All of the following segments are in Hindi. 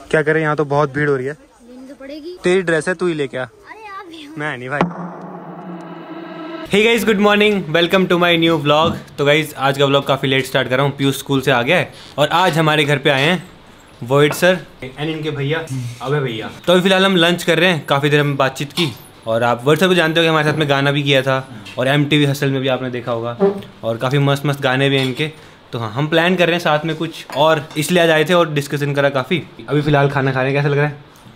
क्या करें, यहाँ तो बहुत भीड़ हो रही है। लेनी तो पड़ेगी। तेरी ड्रेस है, तू ही लेके आ। अरे आप मैं नहीं भाई। Hey guys, good morning, welcome to my new vlog. तो गाइस आज का व्लॉग काफ़ी लेट स्टार्ट कर रहा हूँ। पीयूष स्कूल से आ गया है और आज हमारे घर पे आए हैं वोइड सर एंड इनके भैया अबे भैया। तो अभी फिलहाल हम लंच कर रहे हैं। काफ़ी देर में बातचीत की और आप वोइड सर को जानते हो कि हमारे साथ में गाना भी किया था और MTV हसल में भी आपने देखा होगा और काफ़ी मस्त मस्त गाने भी हैं इनके। तो हाँ, हम प्लान कर रहे हैं साथ में कुछ और, इसलिए आज आए थे और डिस्कशन करा काफ़ी। अभी फिलहाल खाना खाने कैसा लग रहा है?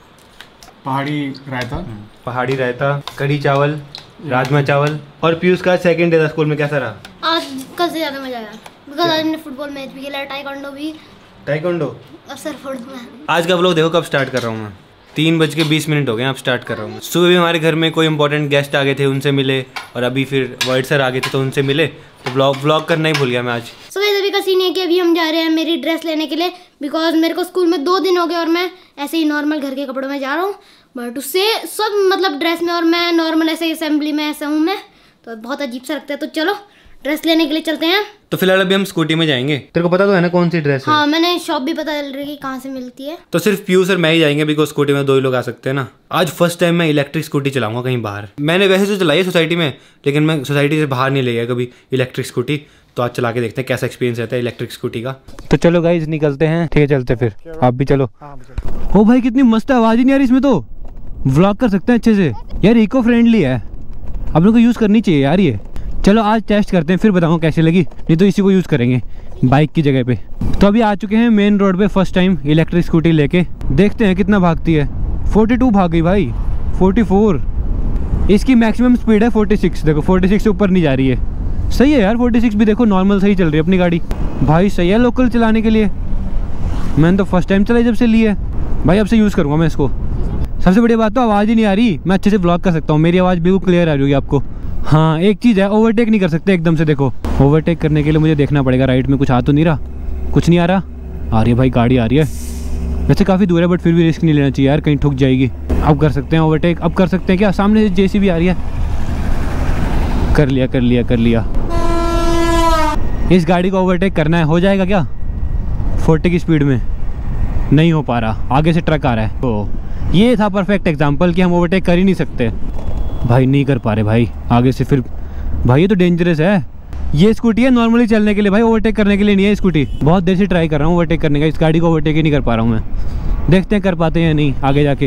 पहाड़ी रायता, कढ़ी चावल, राजमा चावल। और पीयूष का सेकंड डे था स्कूल में, कैसा रहा? आज कल से ज़्यादा मजा आया बिकॉज आज मैंने फुटबॉल मैच भी खेला, टाइकोंडो और सरफोर्ड में। आज का व्लॉग देखो कब स्टार्ट कर रहा हूँ मैं। 3:20 हो गए, अब स्टार्ट कर रहा हूँ। सुबह भी हमारे घर में कोई इंपॉर्टेंट गेस्ट आ गए थे, उनसे मिले और अभी फिर वोइड सर आ गए थे तो उनसे मिले। तो व्लॉग करना ही भूल गया मैं आज। सुबह अभी का सीन है कि अभी हम जा रहे हैं मेरी ड्रेस लेने के लिए बिकॉज मेरे को स्कूल में 2 दिन हो गए और मैं ऐसे ही नॉर्मल घर के कपड़ों में जा रहा हूँ। बट उससे सब मतलब ड्रेस में और मैं नॉर्मल ऐसे असेंबली में ऐसा हूँ मैं, तो बहुत अजीब सा लगता है। तो चलो ड्रेस लेने के लिए चलते हैं। तो फिलहाल अभी हम स्कूटी में जाएंगे। तेरे को पता तो है ना कौन सी ड्रेस है? हाँ, मैंने शॉप भी पता चल रही है कहाँ से मिलती है। तो सिर्फ पीयूष और मैं ही जाएंगे बिकॉज स्कूटी में 2 ही लोग आ सकते हैं ना। आज फर्स्ट टाइम मैं इलेक्ट्रिक स्कूटी चलाऊंगा कहीं बाहर। मैंने वैसे तो चलाई है सोसाइटी में, लेकिन मैं सोसाइटी से बाहर नहीं ले गया कभी इलेक्ट्रिक स्कूटी। तो आज चला के देखते हैं कैसा एक्सपीरियंस रहता है इलेक्ट्रिक स्कूटी का। तो चलो गाइस निकलते हैं। ठीक है चलते फिर, आप भी चलो। ओ भाई कितनी मस्त आवाज ही नहीं आ रही इसमें, तो व्लॉग कर सकते हैं अच्छे से यार। इको फ्रेंडली है, आप लोग को यूज़ करनी चाहिए यार ये। चलो आज टेस्ट करते हैं, फिर बताऊँ कैसी लगी, नहीं तो इसी को यूज़ करेंगे बाइक की जगह पे। तो अभी आ चुके हैं मेन रोड पे फर्स्ट टाइम इलेक्ट्रिक स्कूटी लेके। देखते हैं कितना भागती है। 42 भाग गई भाई, 44। इसकी मैक्सिमम स्पीड है 46। देखो 46 से ऊपर नहीं जा रही है। सही है यार, 46 भी देखो नॉर्मल सही चल रही है अपनी गाड़ी भाई। सही है लोकल चलाने के लिए। मैंने तो फर्स्ट टाइम चलाई जब से ली है भाई, अब से यूज़ करूँगा मैं इसको। सबसे बड़ी बात तो आवाज़ ही नहीं आ रही, मैं अच्छे से ब्लॉग कर सकता हूँ। मेरी आवाज़ बिल्कुल क्लियर आ रही होगी आपको। हाँ एक चीज़ है, ओवरटेक नहीं कर सकते एकदम से। देखो ओवरटेक करने के लिए मुझे देखना पड़ेगा राइट में कुछ आ तो नहीं रहा। कुछ नहीं आ रहा, आ रही है भाई गाड़ी आ रही है। वैसे काफ़ी दूर है बट फिर भी रिस्क नहीं लेना चाहिए यार, कहीं ठुक जाएगी। अब कर सकते हैं ओवरटेक, अब कर सकते हैं क्या? सामने से JCB आ रही है। कर लिया कर लिया कर लिया। इस गाड़ी को ओवरटेक करना है, हो जाएगा क्या 40 की स्पीड में? नहीं हो पा रहा, आगे से ट्रक आ रहा है। तो ये था परफेक्ट एग्जांपल कि हम ओवरटेक कर ही नहीं सकते भाई। नहीं कर पा रहे भाई आगे से, फिर भाई ये तो डेंजरस है। ये स्कूटी है नॉर्मली चलने के लिए भाई, ओवरटेक करने के लिए नहीं है स्कूटी। बहुत देर से ट्राई कर रहा हूँ ओवरटेक करने का, इस गाड़ी को ओवरटेक ही नहीं कर पा रहा हूँ मैं। देखते हैं कर पाते हैं या नहीं आगे जाके।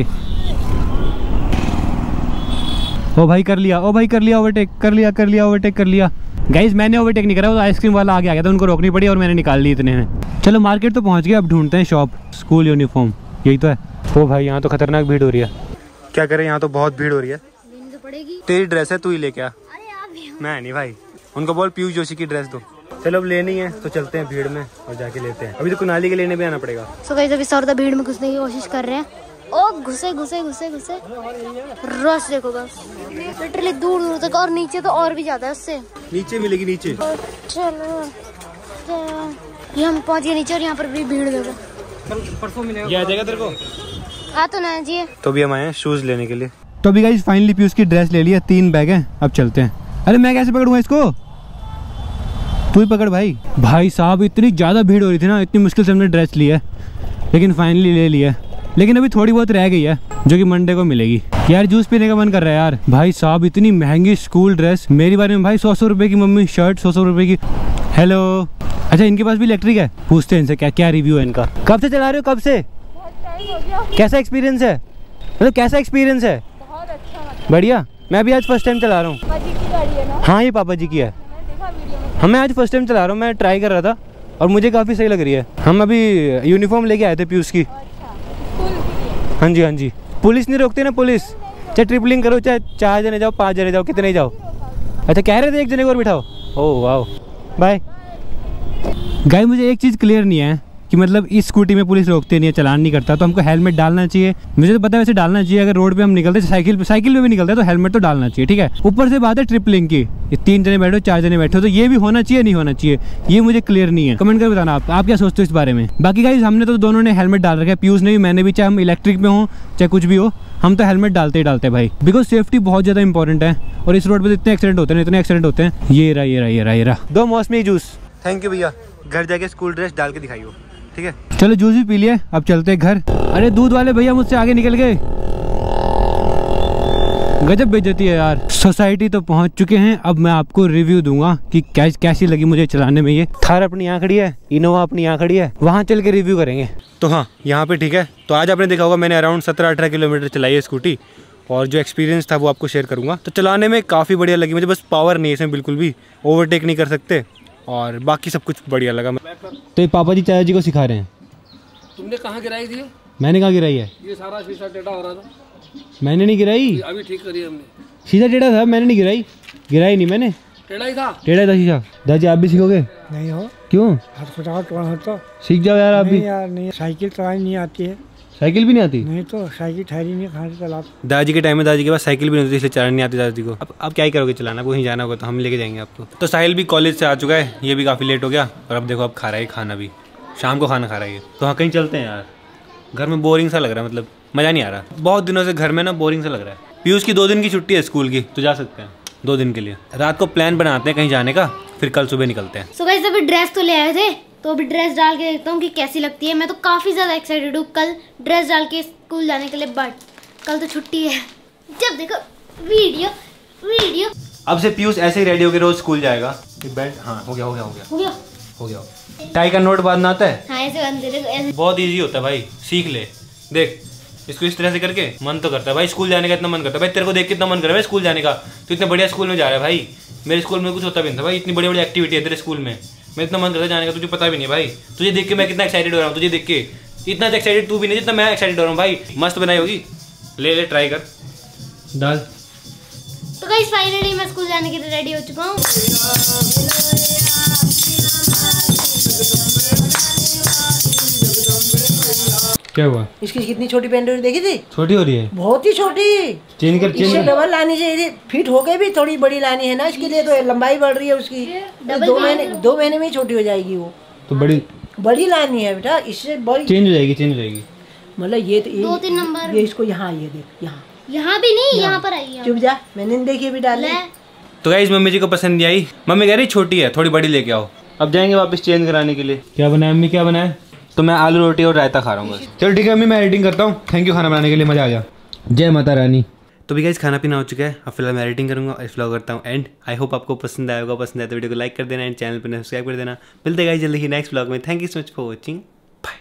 ओ भाई कर लिया, ओ भाई कर लिया ओवरटेक, कर लिया कर लिया ओवरटेक कर लिया। गाइज मैंने ओवरटेक नहीं करा, वो आइसक्रीम वाला आगे आ गया था, उनको रोकनी पड़ी और मैंने निकाल ली इतने में। चलो मार्केट तो पहुँच गए, अब ढूंढते हैं शॉप। स्कूल यूनिफॉर्म यही तो है। ओ भाई यहाँ तो खतरनाक भीड़ हो रही है। क्या करें, यहाँ तो बहुत भीड़ हो रही है। लेनी तो पड़ेगी। तेरी ड्रेस है, तू ही लेके आ। अरे आप मैं नहीं भाई, उनको बोल पीयूष जोशी की ड्रेस दो। चलो अब लेनी है तो चलते हैं भीड़ में और जाके लेते हैं। अभी तो कुनाली के लेने भी आना पड़ेगा। सो गाइस अभी सौरदा भीड़ में घुसने की कोशिश कर रहे हैं। ओ घुसे घुसे घुसे घुसे, रश देखो बस लिटरली दूर दूर तक, और नीचे तो और भी ज्यादा है उससे। नीचे मिलेगी नीचे। चलो ये हम पहुंच गए नीचे और यहाँ पर भी भीड़ देखो। परसों मिलेगा, ये आ जाएगा तेरे को। हाँ तो ना जी। तो अभी हम आए हैं शूज लेने के लिए। तो अभी गाइस फाइनली पीयूष की ड्रेस ले लिया, 3 बैग हैं, अब चलते हैं। अरे मैं कैसे पकड़ूंगा इसको? तू ही पकड़ भाई। भाई साहब इतनी ज़्यादा भीड़ हो रही थी ना, इतनी मुश्किल से हमने ड्रेस ली है लेकिन फाइनली ले लिया। लेकिन अभी थोड़ी बहुत रह गई है जो कि मंडे को मिलेगी। यार जूस पीने का मन कर रहा है यार। भाई साहब इतनी महंगी स्कूल ड्रेस, मेरी बारे में भाई 100 रुपये की मम्मी शर्ट, 100 रुपये की। हेलो, अच्छा इनके पास भी इलेक्ट्रिक है, पूछते हैं इनसे क्या क्या रिव्यू है इनका। कब से चला रहे हो, कब से? कैसा एक्सपीरियंस है, मतलब कैसा एक्सपीरियंस है? बहुत अच्छा, बढ़िया। मैं भी आज फर्स्ट टाइम चला रहा हूँ। पापा जी की गाड़ी है ना? हाँ ये पापा जी की है। हाँ मैं आज फर्स्ट टाइम चला रहा हूँ, मैं ट्राई कर रहा था और मुझे काफ़ी सही लग रही है। हम अभी यूनिफॉर्म लेके आए थे पीयूष की। हाँ जी हाँ जी। पुलिस नहीं रोकते ना, पुलिस चाहे ट्रिपलिंग करो, चाहे 4 जने जाओ, 5 जने जाओ, कितने ही जाओ। अच्छा कह रहे थे 1 जने को और बिठाओ। ओह वाह, बाय। गाइस मुझे एक चीज़ क्लियर नहीं है कि मतलब इस स्कूटी में पुलिस रोकते नहीं है, चलान नहीं करता, तो हमको हेलमेट डालना चाहिए। मुझे तो पता है वैसे डालना चाहिए, अगर रोड पे हम निकलते साइकिल पे भी निकलते हैं तो हेलमेट तो डालना चाहिए, ठीक है। ऊपर से बात है ट्रिपलिंग की, ये 3 जने बैठो 4 जने बैठो, तो ये भी होना चाहिए नहीं होना चाहिए, ये मुझे क्लियर नहीं है। कमेंट कर बताना आप क्या सोचते हो इस बारे में। बाकी गाइस हमने तो दोनों ने हेलमेट डाल रखा है, पीयूष ने भी मैंने भी, चाहे हम इलेक्ट्रिक में हो चाहे कुछ भी हो, हम तो हेलमेट डालते ही डालते हैं भाई, बिकॉज सेफ्टी बहुत ज़्यादा इंपॉर्टेंट है। और इस रोड पर इतने एक्सीडेंट होते हैं, इतने एक्सीडेंट होते हैं। ये रहा 2 मौसमी जूस। थैंक यू भैया। घर जाके स्कूल ड्रेस डाल के दिखाइयो। ठीक है। चलो जूस भी पी लिए, अब चलते हैं घर। अरे दूध वाले भैया मुझसे आगे निकल गए, गजब बेइज्जती है यार। सोसाइटी तो पहुंच चुके हैं, अब मैं आपको रिव्यू दूंगा कि कैसी लगी मुझे चलाने में। ये थार अपनी यहाँ खड़ी है, इनोवा अपनी यहाँ खड़ी है, वहाँ चल के रिव्यू करेंगे। तो हाँ यहाँ पे ठीक है। तो आज आपने देखा होगा मैंने अराउंड 17-18 किलोमीटर चलाई है स्कूटी, और जो एक्सपीरियंस था वो आपको शेयर करूँगा। तो चलाने में काफ़ी बढ़िया लगी मुझे, बस पावर नहीं है इसमें बिल्कुल भी, ओवरटेक नहीं कर सकते, और बाकी सब कुछ बढ़िया लगा। तो ये पापा जी चाचा जी को सिखा रहे हैं। तुमने कहाँ गिराई थी? मैंने कहाँ गिराई है? ये सारा शीशा टेढ़ा हो रहा था। मैंने नहीं गिराई, अभी ठीक करी हमने। शीशा टेढ़ा था, मैंने नहीं गिराई, गिराई नहीं मैंने, टेढ़ा ही था। टेढ़ा था शीशा। दादी आप भी सीखोगे? नहीं हो, क्यों? हाथ खुटाओ तो सीख जाओ यार आप भी। यार नहीं, साइकिल चलानी नहीं आती है। साइकिल भी नहीं आती? नहीं तो साइकिल ठहरी नहीं, कहाँ से चला। दादी के टाइम में दादी के पास साइकिल भी नहीं होती, इसलिए चलानी नहीं आती दादी को। अब क्या ही करोगे चलाना, कहीं जाना होगा तो हम लेके जाएंगे आपको। तो साहिल भी कॉलेज से आ चुका है, ये भी काफ़ी लेट हो गया, और अब देखो अब खा रहा है खाना भी, शाम को खाना खा रहा है। तो हाँ कहीं चलते हैं यार, घर में बोरिंग सा लग रहा है, मतलब मज़ा नहीं आ रहा, बहुत दिनों से घर में ना बोरिंग सा लग रहा है। पीयूष की 2 दिन की छुट्टी है स्कूल की, तो जा सकते हैं 2 दिन के लिए। रात को प्लान बनाते हैं कहीं जाने का, फिर कल सुबह निकलते हैं। सो गाइस अभी ड्रेस तो ले आए थे, तो अभी ड्रेस डाल के देखता हूँ कि कैसी लगती है। मैं तो काफ़ी ज़्यादा एक्साइटेड हूँ कल ड्रेस डाल के स्कूल जाने के लिए, बट कल तो छुट्टी है। जब देखो वीडियो। अब से पीयूष ऐसे ही रेडी होकर रोज स्कूल जाएगा। बैठ, हाँ हो गया। टाई का नोट बांधना आता है? हाँ ऐसे बांध दे, ऐसे। बहुत इजी होता है भाई, सीख ले। देख इसको इस तरह से करके मन तो करता है भाई, स्कूल जाने का इतना मन करता है भाई। तेरे को देख कितना मन कर रहा है स्कूल जाने का, तो इतने बढ़िया स्कूल में जा रहा है भाई। मेरे स्कूल में कुछ होता भी नहीं था भाई, इतनी बड़ी एक्टिविटी है तेरे स्कूल में, मैं इतना मन करता है जाने का, तुझे पता भी नहीं भाई। तुझे देख के मैं कितना एक्साइटेड हो रहा हूँ, तुझे देख के इतना एक्साइटेड तू भी नहीं जितना मैं एक्साइटेड हो रहा हूँ भाई। मस्त बनाई होगी, ले ट्राई कर दाल। तो गाइस फाइनली मैं स्कूल जाने के लिए रेडी हो चुका हूँ। क्या हुआ? इसकी कितनी छोटी पैंट देखी थी? छोटी हो रही है, बहुत ही छोटी। चेंज कर। इससे डबल लानी चाहिए, फिट हो गई भी थोड़ी बड़ी लानी है ना इसके लिए, तो लंबाई बढ़ रही है उसकी। 2 महीने में ही छोटी हो जाएगी वो, तो बड़ी लानी है बेटा, इससे बड़ी चेंज हो जाएगी। मतलब ये तो 2-3 नंबर ये इसको यहाँ, ये देख यहाँ भी नहीं, यहाँ पर आई है। चुप जा, मैंने नहीं देखी अभी डाल। तो गाइस मम्मी जी को पसंद नहीं आई, मम्मी कह रही छोटी है, थोड़ी बड़ी लेके आओ। अब जाएंगे वापस चेंज कराने के लिए। क्या बनाया मम्मी, क्या बनाया? तो मैं आलू रोटी और रायता खा रहा हूँ बस। चलो ठीक है मम्मी, मैं एडिटिंग करता हूँ। थैंक यू खाना बनाने के लिए, मजा आ गया। जय माता रानी। तो भी गाइस खाना पीना हो चुका है, अब फिलहाल मैं एडिटिंग करूँगा, इस व्लॉग करता हूँ एंड। आई होप आपको पसंद आया होगा, पसंद आया तो वीडियो को लाइक कर देना एंड चैनल पर सब्सक्राइब कर देना। मिलते हैं गाइस जल्दी ही नेक्स्ट व्लॉग में। Thank you so much for watching, bye.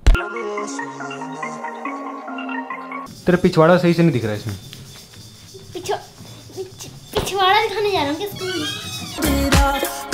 तेरा पिछवाड़ा सही से नहीं दिख रहा है इसमें। पिछवाड़ा दिखाने जा रहा हूँ क्या स्कूल में?